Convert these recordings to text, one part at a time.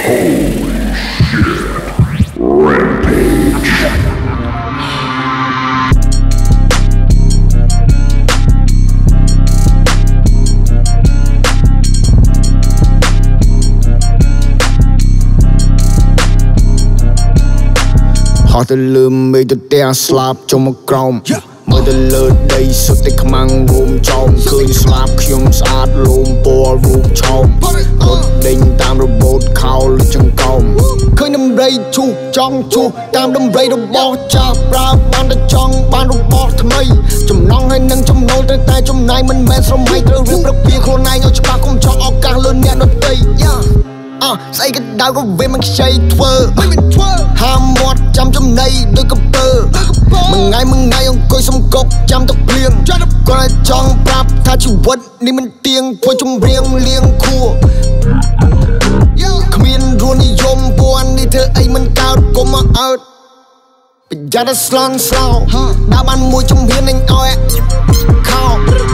họ từ lườm mây từ đèn slap trong một còng mưa từ lơ đây suốt tay khăm ăn gồm trong khơi slap khiêm sát lùm bò rụp trong một đinh tam robot khao lên chân còng khơi nằm đây chu trong chu tam đâm đây đâu bò cha ra ban đã trong ban robot tham mây chùm nong hay nâng trong nôi tay tay trong này mình men sau mây từ rip đặc biệt khôn này nhau cho ba không cho óc càng lớn nhẹ nó tây say cái đau có về mang say thơ ham mót chăm trong này đôi cặp tơ mừng ngày ông coi sông cốc chăm tóc liêng còn lại trong rap tha chịu vật đi mình tiếng quay trong riêng liêng khua không yên ruột đi yom buồn đi thơ ấy mình cao có mà ớt bây giờ đã slang sao đã ban môi trong hiên anh oi khao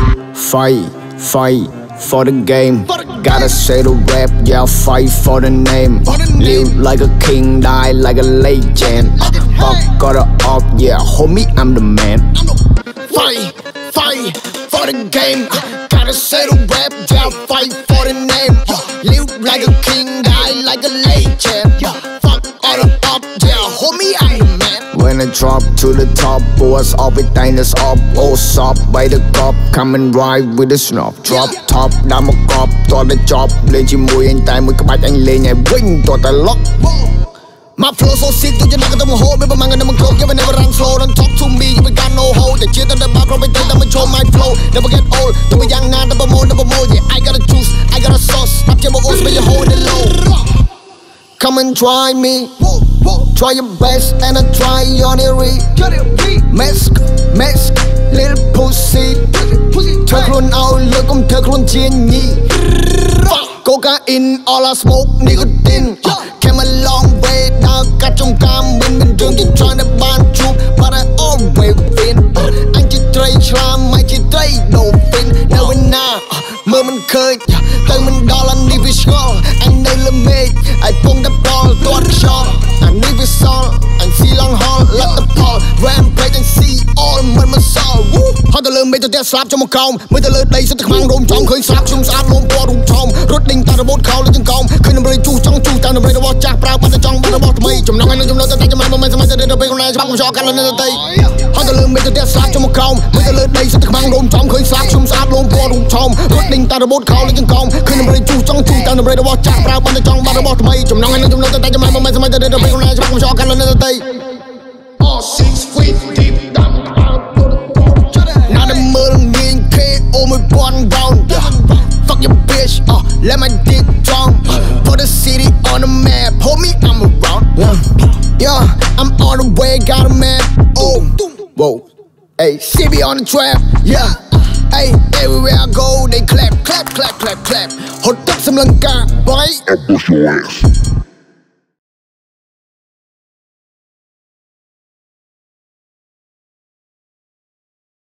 fight for the game. Gotta say the rap, yeah, fight for the name. Live like a king, die like a legend. Fuck got it up, yeah, homie, I'm the man. Fight for the game. Gotta say the rap, yeah, fight for the name. Live like a king, die like a legend. Fuck got it up, yeah, homie, I'm the man. When I drop to the top, boys up with diners up, all soft by the cop, come and ride with the snob. Drop top, đã một cop, to the job, lên chỉ mùi anh tay mùi các bạch anh lên nhảy wing, to the lock. My flow so sick, tôi chỉ nói cái tâm hồn, biết bao mang người nằm câu, yeah, I never run slow, don't talk to me, you got no hold. Để chia tay the back, rồi bây giờ mình show my flow, never get old, tôi bị young now, never more, yeah, I got a juice, I got a sauce, up trên bộ oats, but you hold it low. Come and try me. Try your best and I try on it Mask, little pussy Thơ luôn ao lửa cũng thơ luôn chiên nhị Cocaine, all I smoke, nicotine Came a long way, đã cắt trong cam Mình đường chỉ try để ban chụp But I always win Anh chỉ trade slam, mày chỉ trade đồ fin Đâu bên nào, mơ mình khơi Tên mình đó là đi vì score Anh đây là mê, ai phong đắp ball, toát shot anh đi với sol, anh see long haul, let the ball rampage and see all mình mà sao. Họ từ lưng mấy từ test slap trong một còng, mấy từ lưng đây sẽ thức mang rôm trong khơi slap chung sát luôn qua rụp trong, rút đinh ta robot khao lên chân còng, khơi nằm đây chu trong chu ta nằm đây robot chạc prao bắt trong bắt robot mây, chùm nong anh chùm nong tay cho mày mà mày sẽ đây đây con này bắt con cho cắn lên tây. Họ từ lưng mấy từ test slap trong một còng, mấy từ lưng đây sẽ thức mang rôm trong khơi slap chung sát luôn qua rụp trong, rút đinh ta robot khao lên chân còng, khơi nằm đây chu trong chu ta nằm đây robot chạc prao bắt trong bắt robot mây, chùm nong anh chùm nong tay cho mày mà mày sẽ đây đây con này bắt con cho cắn lên tây. All 6 feet deep down. Now the murder me and KO me one round. Fuck your bitch, let my dick drown. Put the city on the map, hold me, I'm around. Yeah, I'm on the way, got a man. Oh, whoa, hey, see me on the trap, yeah. Hey, everywhere I go, they clap. Hold up some lanka, boy. I push your ass.